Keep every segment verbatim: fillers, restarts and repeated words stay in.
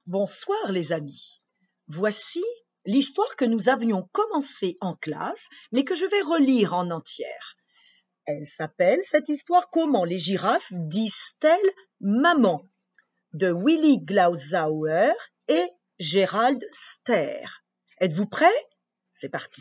Bonsoir les amis. Voici l'histoire que nous avions commencée en classe, mais que je vais relire en entière. Elle s'appelle, cette histoire, Comment les girafes disent-elles maman, de Willy Glauzauer et Gérald Ster. Êtes-vous prêts? C'est parti.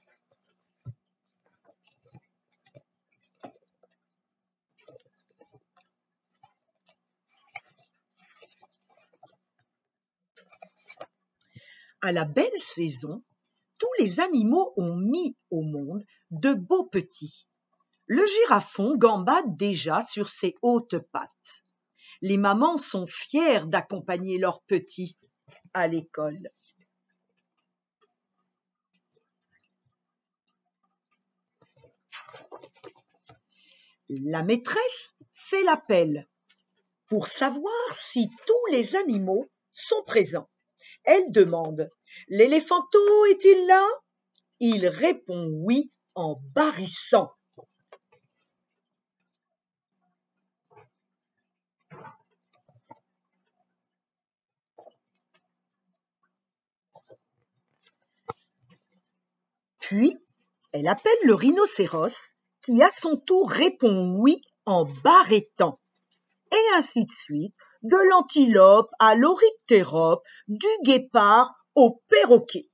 À la belle saison, tous les animaux ont mis au monde de beaux petits. Le girafon gambade déjà sur ses hautes pattes. Les mamans sont fières d'accompagner leurs petits à l'école. La maîtresse fait l'appel pour savoir si tous les animaux sont présents. Elle demande « L'éléphanteau est-il là ?» Il répond oui en barrissant. Puis, elle appelle le rhinocéros qui à son tour répond oui en barrettant. Et ainsi de suite, de l'antilope à l'oryctérope, du guépard au perroquet.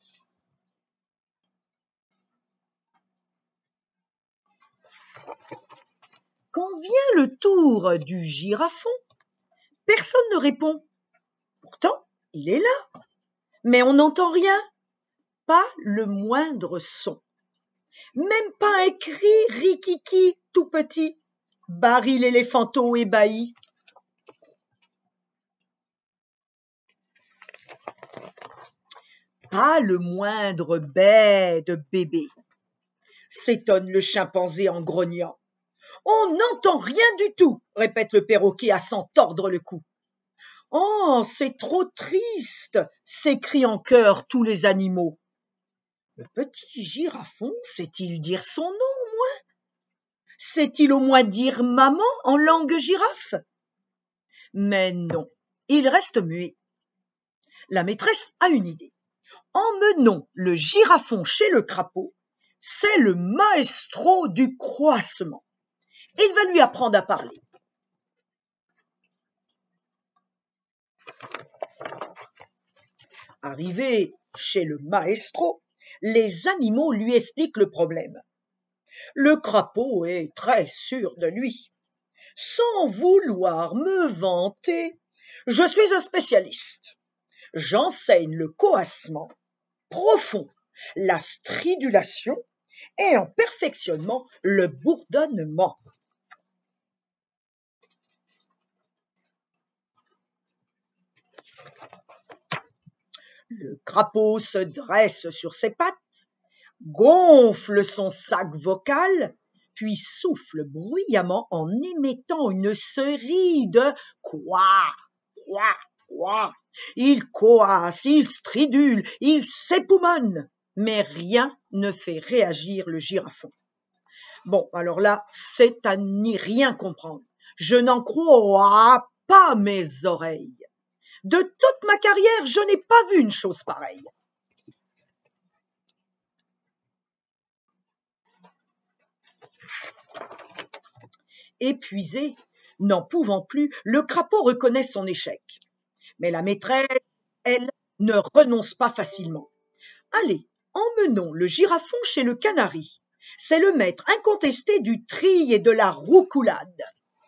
Quand vient le tour du girafon, personne ne répond. Pourtant, il est là, mais on n'entend rien, pas le moindre son. Même pas un cri rikiki tout petit, Barry l'éléphanteau ébahi. Pas le moindre bai de bébé, s'étonne le chimpanzé en grognant. On n'entend rien du tout, répète le perroquet à s'en tordre le cou. Oh, c'est trop triste, s'écrient en chœur tous les animaux. Le petit girafon sait-il dire son nom au moins? Sait-il au moins dire maman en langue girafe? Mais non, il reste muet. La maîtresse a une idée. Emmenons le girafon chez le crapaud, c'est le maestro du croassement. Il va lui apprendre à parler. Arrivé chez le maestro, les animaux lui expliquent le problème. Le crapaud est très sûr de lui. Sans vouloir me vanter, je suis un spécialiste. J'enseigne le coassement profond, la stridulation et en perfectionnement le bourdonnement. Le crapaud se dresse sur ses pattes, gonfle son sac vocal, puis souffle bruyamment en émettant une série de « quoi, quoi, quoi ». Il coasse, il stridule, il s'époumonne, mais rien ne fait réagir le girafon. Bon, alors là, c'est à n'y rien comprendre. Je n'en crois pas mes oreilles. De toute ma carrière, je n'ai pas vu une chose pareille. Épuisé, n'en pouvant plus, le crapaud reconnaît son échec. Mais la maîtresse, elle, ne renonce pas facilement. Allez, emmenons le girafon chez le canari. C'est le maître incontesté du tri et de la roucoulade.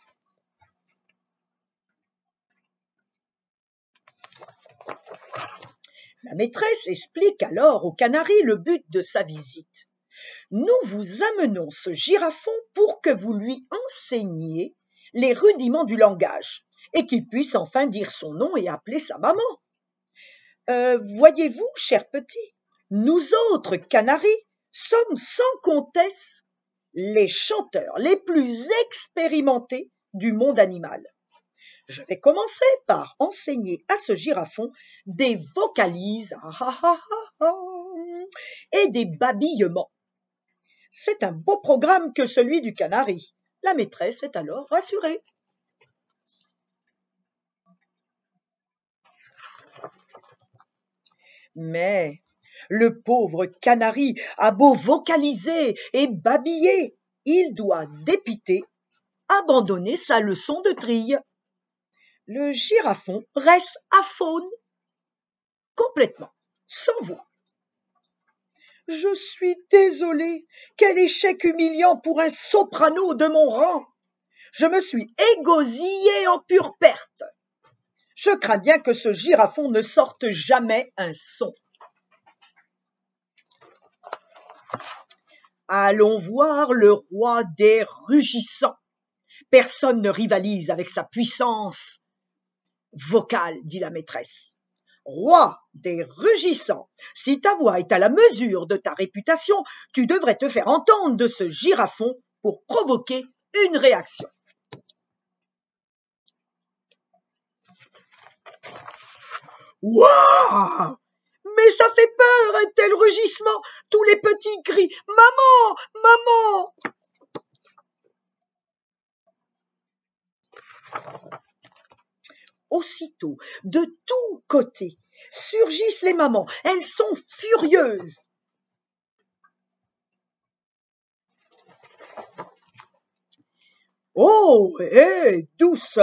La maîtresse explique alors au canari le but de sa visite. Nous vous amenons ce girafon pour que vous lui enseigniez les rudiments du langage et qu'il puisse enfin dire son nom et appeler sa maman. Euh, voyez-vous, cher petit, nous autres canaris sommes sans conteste les chanteurs les plus expérimentés du monde animal. Je vais commencer par enseigner à ce girafon des vocalises ah, ah, ah, ah, et des babillements. C'est un beau programme que celui du canari. La maîtresse est alors rassurée. Mais le pauvre canari a beau vocaliser et babiller, il doit dépiter, abandonner sa leçon de trille. Le girafon reste aphone, complètement, sans voix. Je suis désolé, quel échec humiliant pour un soprano de mon rang. Je me suis égosillé en pure perte. Je crains bien que ce girafon ne sorte jamais un son. Allons voir le roi des rugissants. Personne ne rivalise avec sa puissance vocale, dit la maîtresse. Roi des rugissants, si ta voix est à la mesure de ta réputation, tu devrais te faire entendre de ce girafon pour provoquer une réaction. Waouh! Mais ça fait peur, un tel rugissement. Tous les petits crient « Maman! Maman !» Aussitôt, de tous côtés, surgissent les mamans. Elles sont furieuses. « Oh, hé, hey, doucement !»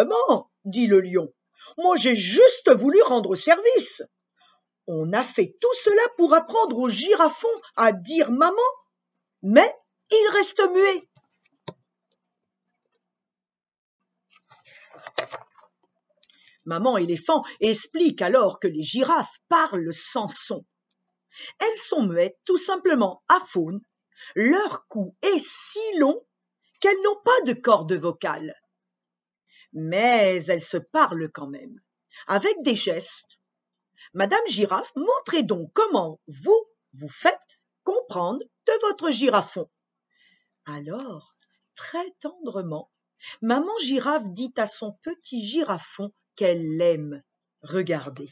dit le lion. « Moi, j'ai juste voulu rendre service. On a fait tout cela pour apprendre au girafon à dire maman, mais il reste muet. » Maman éléphant explique alors que les girafes parlent sans son. Elles sont muettes tout simplement aphones. Leur cou est si long qu'elles n'ont pas de corde vocale. Mais elles se parlent quand même, avec des gestes. Madame Girafe, montrez donc comment vous vous faites comprendre de votre girafon. Alors, très tendrement, Maman Girafe dit à son petit girafon qu'elle l'aime. Regardez.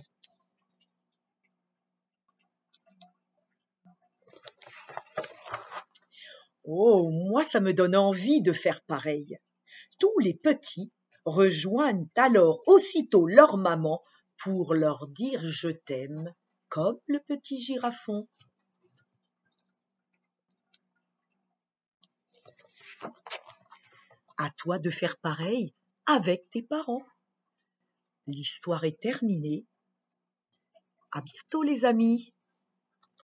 Oh, moi ça me donne envie de faire pareil. Tous les petits rejoignent alors aussitôt leur maman pour leur dire « je t'aime » comme le petit girafon. À toi de faire pareil avec tes parents. L'histoire est terminée. À bientôt les amis.